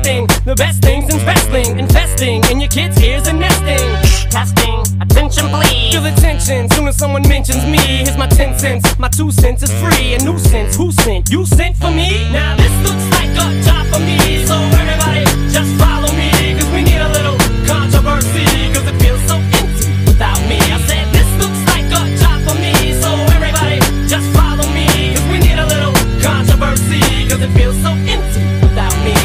testing the best things in wrestling, investing in your kids' ears and nesting. Testing, attention please. Feel the tension soon as someone mentions me. Here's my 10 cents, my 2 cents is free. A nuisance, who sent? You sent for me? Now this looks like a job for me.